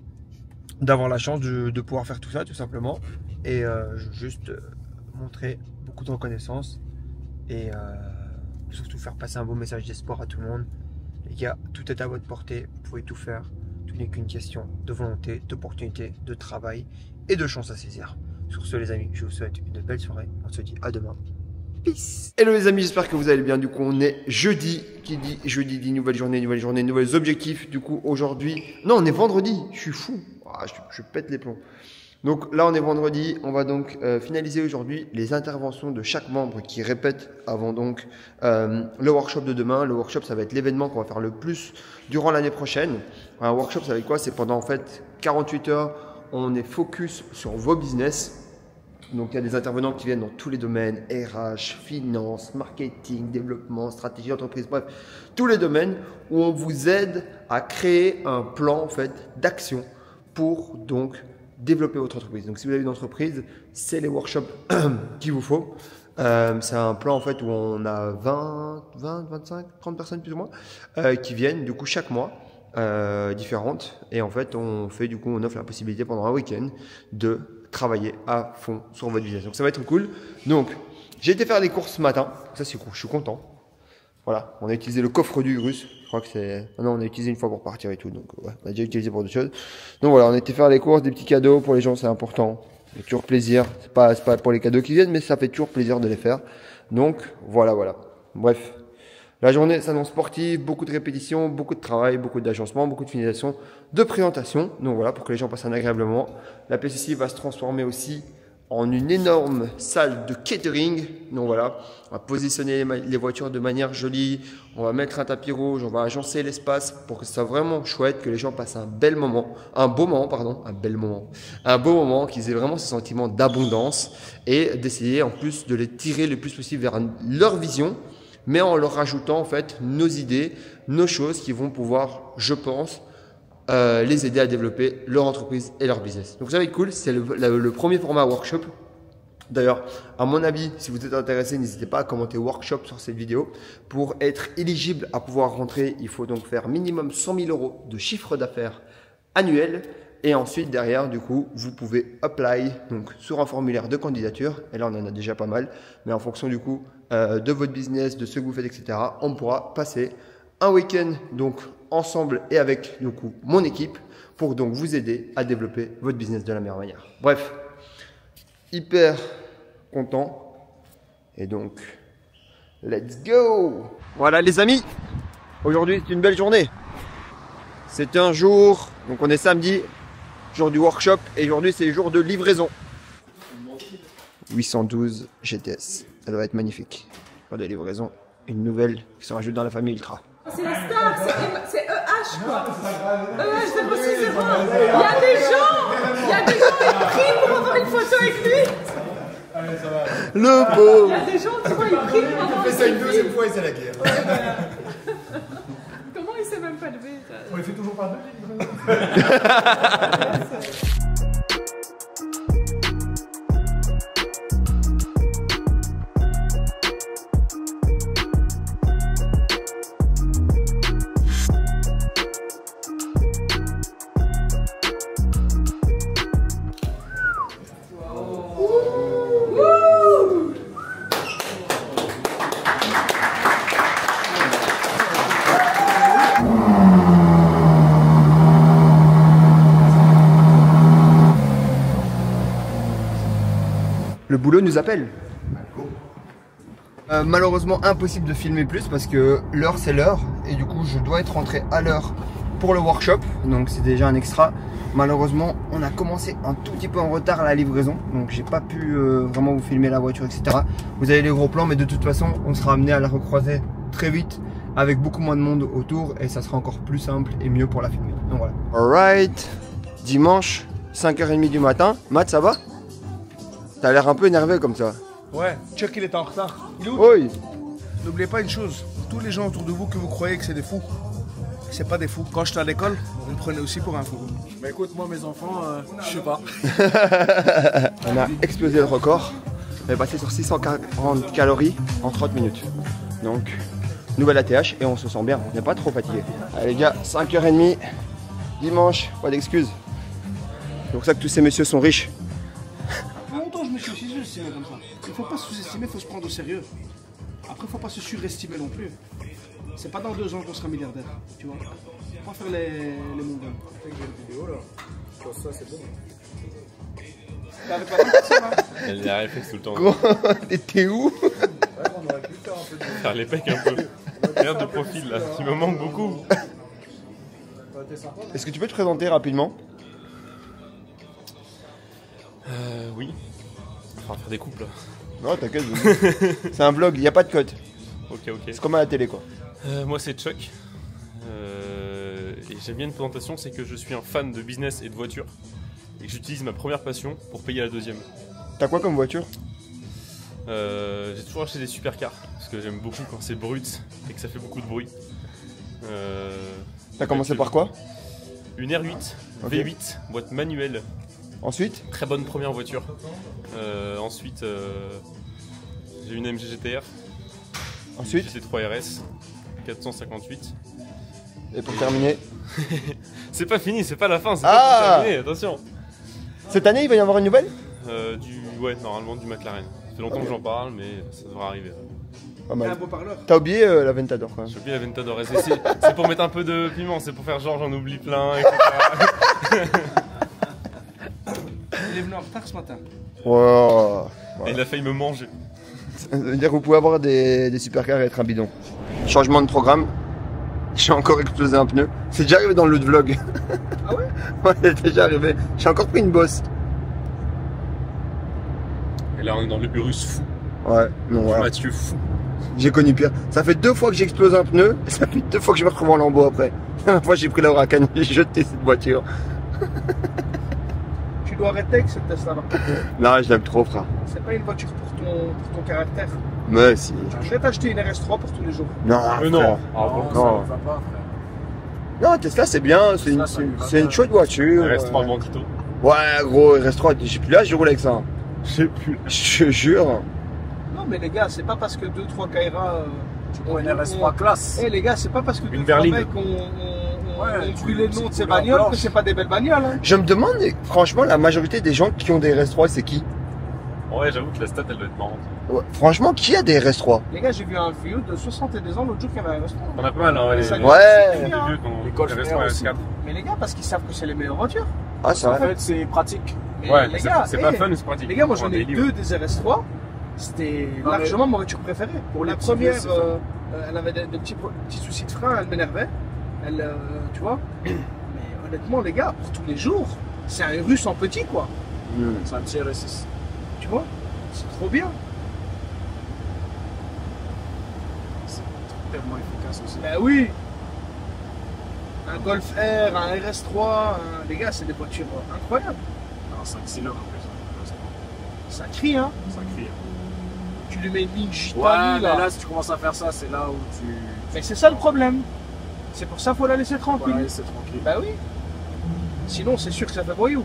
d'avoir la chance de, de pouvoir faire tout ça, tout simplement. Et euh, je veux juste montrer beaucoup de reconnaissance et euh, surtout faire passer un beau message d'espoir à tout le monde. Les gars, tout est à votre portée, vous pouvez tout faire. Tout n'est qu'une question de volonté, d'opportunité, de travail et de chance à saisir. Sur ce les amis, je vous souhaite une belle soirée. On se dit à demain. Peace. Hello les amis, j'espère que vous allez bien. Du coup, on est jeudi. Qui dit jeudi dit nouvelle journée, nouvelle journée, nouveaux objectifs. Du coup, aujourd'hui... Non, on est vendredi. Je suis fou. Ah, je, je pète les plombs. Donc là, on est vendredi. On va donc euh, finaliser aujourd'hui les interventions de chaque membre qui répète avant donc euh, le workshop de demain. Le workshop, ça va être l'événement qu'on va faire le plus durant l'année prochaine. Un workshop, ça va être quoi? C'est pendant en fait quarante-huit heures. On est focus sur vos business. Donc il y a des intervenants qui viennent dans tous les domaines, R H, finance, marketing, développement, stratégie d'entreprise, bref, tous les domaines où on vous aide à créer un plan en fait d'action pour donc développer votre entreprise. Donc si vous avez une entreprise, c'est les workshops qu'il vous faut. Euh, c'est un plan en fait où on a vingt, vingt, vingt-cinq, trente personnes plus ou moins euh, qui viennent du coup chaque mois. Euh, différentes et en fait on fait du coup on offre la possibilité pendant un week-end de travailler à fond sur votre business, donc ça va être cool. Donc j'ai été faire les courses ce matin, ça c'est cool, je suis content. Voilà, on a utilisé le coffre du russe, je crois que c'est non on a utilisé une fois pour partir et tout, donc ouais, on a déjà utilisé pour d'autres choses. Donc voilà, on a été faire les courses, des petits cadeaux pour les gens, c'est important, c'est toujours plaisir, c'est pas, c'est pas pour les cadeaux qui viennent mais ça fait toujours plaisir de les faire. Donc voilà voilà, bref. La journée s'annonce sportive, beaucoup de répétitions, beaucoup de travail, beaucoup d'agencement, beaucoup de finalisation, de présentation. Donc voilà, pour que les gens passent un agréable moment. La P C C va se transformer aussi en une énorme salle de catering. Donc voilà, on va positionner les voitures de manière jolie, on va mettre un tapis rouge, on va agencer l'espace pour que ce soit vraiment chouette, que les gens passent un bel moment, un beau moment, pardon, un bel moment, un beau moment, qu'ils aient vraiment ce sentiment d'abondance et d'essayer en plus de les tirer le plus possible vers leur vision, mais en leur rajoutant en fait nos idées, nos choses qui vont pouvoir, je pense, euh, les aider à développer leur entreprise et leur business. Donc ça va être cool, c'est le, le, le premier format workshop. D'ailleurs, à mon avis, si vous êtes intéressé, n'hésitez pas à commenter workshop sur cette vidéo. Pour être éligible à pouvoir rentrer, il faut donc faire minimum cent mille euros de chiffre d'affaires annuel. Et ensuite, derrière, du coup, vous pouvez apply donc sur un formulaire de candidature. Et là, on en a déjà pas mal. Mais en fonction du coup euh, de votre business, de ce que vous faites, et cetera, on pourra passer un week-end donc ensemble et avec du coup mon équipe pour donc vous aider à développer votre business de la meilleure manière. Bref, hyper content. Et donc, let's go! Voilà les amis, aujourd'hui c'est une belle journée. C'est un jour, donc on est samedi, jour du workshop, et aujourd'hui c'est le jour de livraison. huit cent douze G T S, ça doit être magnifique. Jour de livraison, une nouvelle qui se rajoute dans la famille Ultra. C'est la star, c'est E H quoi. E H zéro six zéro. Il y a des gens, il y a des gens qui prient pour avoir une photo avec lui. Le pauvre. Il y a des gens qui voient, ils prient pour avoir une photo. Il fait ça une deuxième fois et c'est la guerre. Comment il s'est même pas levé? On les fait toujours par deux. Le boulot nous appelle. Euh, malheureusement impossible de filmer plus parce que l'heure c'est l'heure et du coup je dois être rentré à l'heure pour le workshop, donc c'est déjà un extra. Malheureusement on a commencé un tout petit peu en retard à la livraison, donc j'ai pas pu euh, vraiment vous filmer la voiture, etc. Vous avez les gros plans, mais de toute façon on sera amené à la recroiser très vite avec beaucoup moins de monde autour et ça sera encore plus simple et mieux pour la filmer. Donc voilà. Alright, dimanche cinq heures trente du matin. Matt, ça va? T'as l'air un peu énervé comme ça. Ouais, Chuck il est en retard. Il est où? Oui. N'oubliez pas une chose, tous les gens autour de vous que vous croyez que c'est des fous, c'est pas des fous. Quand j'étais à l'école, vous me prenez aussi pour un fou. Bah écoute, moi mes enfants, euh, je sais pas. On a explosé le record. On est passé sur six cent quarante calories en trente minutes. Donc, nouvelle A T H et on se sent bien, on n'est pas trop fatigué. Allez les gars, cinq heures trente, dimanche, pas d'excuses. C'est pour ça que tous ces messieurs sont riches. Longtemps je me suis aussi sous-estimé comme ça. Il faut pas se sous-estimer, il faut se prendre au sérieux. Après, il faut pas se surestimer non plus. C'est pas dans deux ans qu'on sera milliardaire, tu vois. Faut pas faire les, les mongols. J'ai une vidéo là. Quand ça, c'est bon. T'es avec la même personne, hein? Elle est réflexe tout le temps. Gros, t'étais où? Ouais, on aurait pu faire un peu de... Faire les pecs un peu. Regarde de profil là, qui me manque beaucoup. Est-ce que tu peux te présenter rapidement? Euh, oui. On va faire des couples. Non, t'inquiète. C'est un vlog, il n'y a pas de code. Ok, ok. C'est comme à la télé, quoi. Euh, moi, c'est Chuck. Euh, et j'aime bien une présentation, c'est que je suis un fan de business et de voiture. Et que j'utilise ma première passion pour payer la deuxième. T'as quoi comme voiture? euh, J'ai toujours acheté des supercars. Parce que j'aime beaucoup quand c'est brut et que ça fait beaucoup de bruit. Euh, T'as commencé par quoi? Une R huit, Okay. V huit, boîte manuelle. Ensuite? Très bonne première voiture. Euh, ensuite, euh, j'ai une M G G T R. Ensuite? G T trois R S, quatre cent cinquante-huit. Et pour terminer? C'est pas fini, c'est pas la fin, c'est Ah pas pour terminer, attention. Cette année, il va y avoir une nouvelle? euh, du, Ouais, normalement du McLaren. Ça fait longtemps Okay. que j'en parle, mais ça devrait arriver. Pas Un mal. beau parleur. T'as oublié euh, la Ventador quand même. J'ai oublié la Ventador S. C'est c'est pour mettre un peu de piment, c'est pour faire genre j'en oublie plein, et cetera. Il est venu en retard ce matin. Wow. Et il a failli me manger. Ça veut dire que vous pouvez avoir des, des supercars et être un bidon. Changement de programme. J'ai encore explosé un pneu. C'est déjà arrivé dans l'autre vlog. Ah ouais? Ouais, c'est déjà arrivé. J'ai encore pris une bosse. Et là on est dans le Urus fou. Ouais, non, voilà. Mathieu fou. J'ai connu pire. Ça fait deux fois que j'explose un pneu et ça fait deux fois que je me retrouve en lambeau après. La dernière fois j'ai pris la Huracan, j'ai jeté cette voiture. Tu dois arrêter avec cette Tesla là. Non, je l'aime trop, frère. C'est pas une voiture pour ton, pour ton caractère. Mais si. Je vais t'acheter une R S trois pour tous les jours. Non, Mais non. frère. Ah, bon, Non. Ça va pas, frère. Non, Tesla c'est bien, c'est une, c'est- c'est une chouette voiture. Il reste trois bandito. Ouais, gros, il reste trois. J'ai plus là, je roule avec ça. J'ai plus. Je te jure. Non mais les gars, c'est pas parce que deux trois Kaira... Euh, Tu prends une R S trois classe. Eh les gars, c'est pas parce que deux Une trois berline. mecs ont, ont, Ouais, tu les noms de ces bagnoles, que c'est pas des belles bagnoles. Hein. Je me demande, franchement, la majorité des gens qui ont des R S trois, c'est qui? Ouais, j'avoue que la stat, elle doit être marrante. Ouais, franchement, qui a des R S trois? Les gars, j'ai vu un vieux de soixante-deux ans l'autre jour qui avait un restaurant. On a pas mal, hein, les, Ça- les, Ouais. les vieux qui ont Les Golf des R restaurants aussi. S quatre. Mais les gars, parce qu'ils savent que c'est les meilleures voitures. Ah, c'est En vrai. fait, c'est pratique. Mais Ouais, les c'est gars, c'est pas eh, fun, mais c'est pratique. Les gars, moi Pour j'en un ai daily, deux ouais. des R S trois. C'était Non, mais- largement ma voiture préférée. Pour la les petits première, vieux, c'est euh, euh, elle avait des, des petits, pro- petits soucis de frein, elle m'énervait. Elle, euh, tu vois. Mais honnêtement, les gars, pour tous les jours, c'est un russe en petit, quoi. C'est un petit R S six. Tu vois. C'est trop bien. C'est tellement efficace aussi. Ben oui. Un Golf R, un R S trois, un- les gars, c'est des voitures euh, incroyables. Un cinq cylindres en plus. Ça crie, hein. Ça crie. Tu lui mets une ligne Ouais, Gitani, mais là. là, si tu commences à faire ça, c'est là où tu. Mais c'est ça le problème. C'est pour ça qu'il faut la laisser tranquille. Ouais, c'est tranquille. Bah oui. Sinon, c'est sûr que ça fait voyou.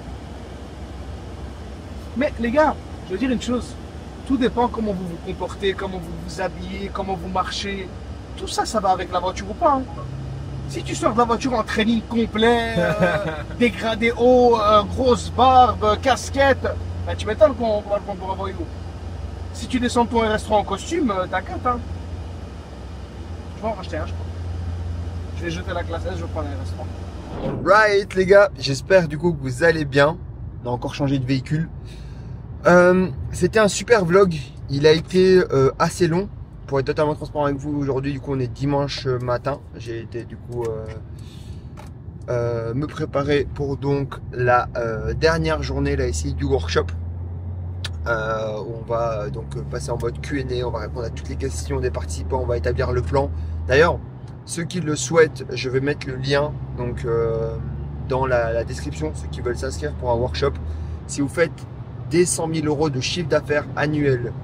Mais les gars, je veux dire une chose. Tout dépend comment vous vous comportez, comment vous vous habillez, comment vous marchez. Tout ça, ça va avec la voiture ou pas. Hein. Si tu sors de la voiture en training complet, euh, dégradé haut, euh, grosse barbe, euh, casquette, bah, tu m'étonnes qu'on va le prendre pour un voyou. Si tu descends de ton R S trois en costume, euh, t'inquiète. Hein. Je vais en racheter un, je crois. Je vais jeter la classe S, je vais prendre un R S trois. Right les gars, j'espère du coup que vous allez bien. On a encore changé de véhicule. Euh, C'était un super vlog. Il a été euh, assez long. Pour être totalement transparent avec vous, aujourd'hui du coup on est dimanche matin. J'ai été du coup euh, euh, me préparer pour donc la euh, dernière journée là ici du workshop. Euh, on va donc passer en mode Q and A, on va répondre à toutes les questions des participants, on va établir le plan. D'ailleurs, ceux qui le souhaitent, je vais mettre le lien donc euh, dans la, la description, ceux qui veulent s'inscrire pour un workshop. Si vous faites des cent mille euros de chiffre d'affaires annuel,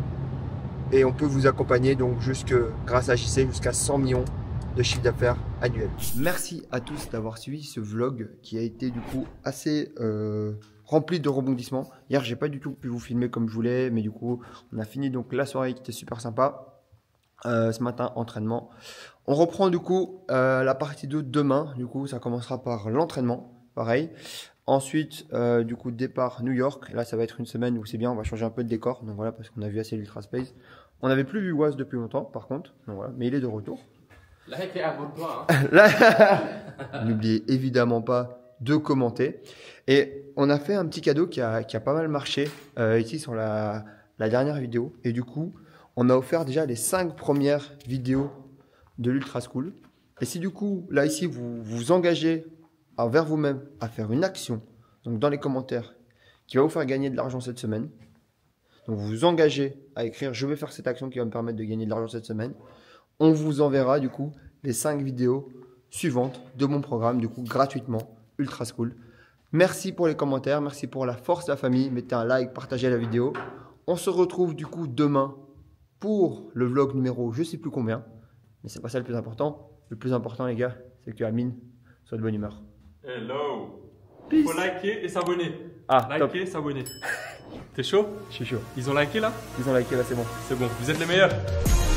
et on peut vous accompagner donc jusque, grâce à J C, jusqu'à cent millions de chiffre d'affaires annuel. Merci à tous d'avoir suivi ce vlog qui a été du coup assez euh, rempli de rebondissements. Hier, j'ai pas du tout pu vous filmer comme je voulais, mais du coup, on a fini donc la soirée qui était super sympa. Euh, ce matin, entraînement. On reprend du coup euh, la partie deux demain. Du coup, ça commencera par l'entraînement, pareil. Ensuite, euh, du coup, départ New York. Là, ça va être une semaine où c'est bien, on va changer un peu de décor. Donc voilà, parce qu'on a vu assez l'Ultra Space. On n'avait plus vu Waz depuis longtemps, par contre. Donc voilà, mais il est de retour. Là, il fait abonne-toi. Hein. N'oubliez évidemment pas de commenter. Et on a fait un petit cadeau qui a, qui a pas mal marché euh, ici sur la, la dernière vidéo. Et du coup, on a offert déjà les cinq premières vidéos de l'Ultra School. Et si du coup, là ici, vous vous engagez envers vous-même à faire une action, donc dans les commentaires, qui va vous faire gagner de l'argent cette semaine. Donc vous vous engagez à écrire « Je vais faire cette action qui va me permettre de gagner de l'argent cette semaine ». On vous enverra du coup les cinq vidéos suivantes de mon programme, du coup gratuitement, Ultra School. Merci pour les commentaires, merci pour la force de la famille. Mettez un like, partagez la vidéo. On se retrouve du coup demain pour le vlog numéro je sais plus combien. Mais c'est pas ça le plus important. Le plus important les gars, c'est que Amine soit de bonne humeur. Hello. Il faut liker et s'abonner. Ah, liker, s'abonner. T'es chaud? Je suis chaud. Ils ont liké là? Ils ont liké là, c'est bon. C'est bon, vous êtes les meilleurs.